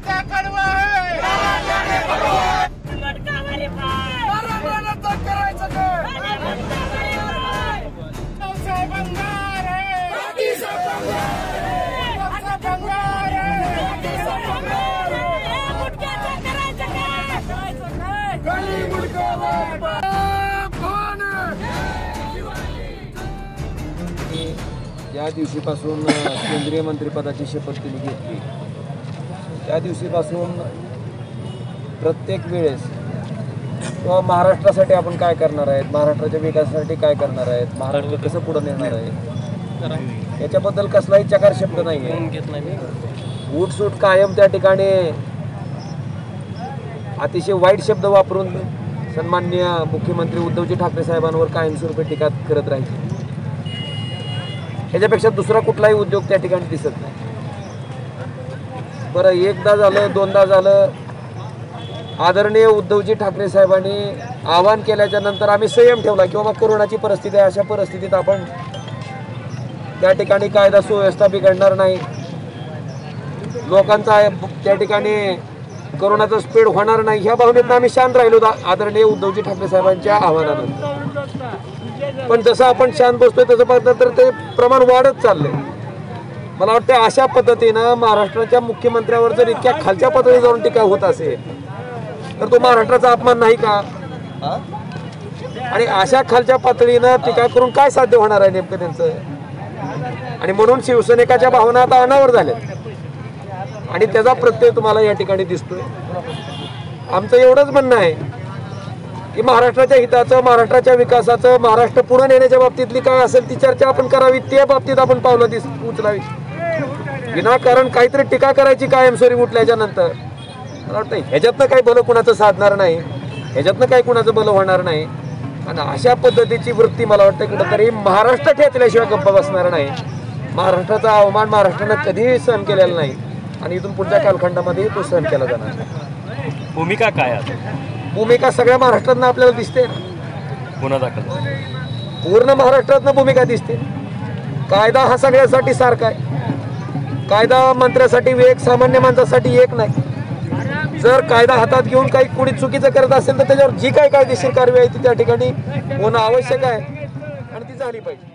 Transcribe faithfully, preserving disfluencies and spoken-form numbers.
का कडवा आहे करायचं ज्या दिवशीपासून केंद्रीय मंत्रिपदाची शपथ तिने घेतली त्या दिवशीपासून प्रत्येक वेळेस किंवा महाराष्ट्रासाठी आपण काय करणार आहेत, महाराष्ट्राच्या विकासासाठी काय करणार आहेत, महाराष्ट्र कसं पुढे नेणार आहे याच्याबद्दल कसलाही चकार शब्द नाही आहे. उठसूट कायम त्या ठिकाणी अतिशय वाईट शब्द वापरून सन्माननीय मुख्यमंत्री उद्धवजी ठाकरे साहेबांवर कायमस्वरूपी टीका करत राहायची. ह्याच्यापेक्षा दुसरा कुठलाही उद्योग त्या ठिकाणी दिसत नाही. बरं, एकदा झालं, दोनदा झालं, आदरणीय उद्धवजी ठाकरे साहेबांनी आवाहन केल्याच्या नंतर आम्ही संयम ठेवला किंवा कोरोनाची परिस्थिती आहे, अशा परिस्थितीत आपण त्या ठिकाणी कायदा सुव्यवस्था बिघडणार नाही, लोकांचा त्या ठिकाणी कोरोनाचा स्प्रेड होणार नाही, ह्या भावनेत आम्ही शांत राहिलो आदरणीय उद्धवजी ठाकरे साहेबांच्या आव्हानानंतर. पण जसं आपण शांत बसतोय तसं पाहिलं तर ते प्रमाण वाढत चाललंय. मला वाटतं अशा पद्धतीनं महाराष्ट्राच्या मुख्यमंत्र्यावर जर इतक्या खालच्या पातळीवर जाऊन टीका होत असेल तर तो महाराष्ट्राचा अपमान नाही का? आणि अशा खालच्या पातळीनं टीका करून काय साध्य होणार आहे नेमकं त्यांचं? आणि म्हणून शिवसैनिकाच्या भावना आता अनावर झाल्या आणि त्याचा प्रत्यय तुम्हाला या ठिकाणी दिसतोय. आमचं एवढंच म्हणणं आहे की महाराष्ट्राच्या हिताचं, महाराष्ट्राच्या विकासाचं, महाराष्ट्र पुढे नेण्याच्या बाबतीतली काय असेल ती चर्चा आपण करावी, त्या बाबतीत आपण पावलं दिस उचलावी. विनाकारण काहीतरी टीका करायची कायमस्वरूपी उठल्याच्या नंतर मला वाटतं ह्याच्यातनं काही भलं कुणाचं साधणार नाही, ह्याच्यातनं काही कुणाचं भलं होणार नाही. आणि अशा पद्धतीची वृत्ती मला वाटतं कुठंतरी महाराष्ट्र ठेचल्याशिवाय गप्प बसणार नाही. महाराष्ट्राचा अवमान महाराष्ट्रानं कधीही सहन केलेला नाही आणि इथून पुढच्या कालखंडामध्ये तो सहन केला जाणार. भूमिका काय आहे? भूमिका सगळ्या महाराष्ट्रातनं आपल्याला दिसते, गुन्हा दाखल पूर्ण महाराष्ट्रातनं भूमिका दिसते. कायदा हा सगळ्यासाठी सारखा आहे, कायदा मंत्र्यासाठी एक, सामान्य माणसासाठी एक नाही. जर कायदा हातात घेऊन काही कोणी चुकीचं करत असेल तर त्याच्यावर जी काही कायदेशीर कारवाई आहे ती त्या ठिकाणी होणं आवश्यक आहे आणि ती झाली पाहिजे.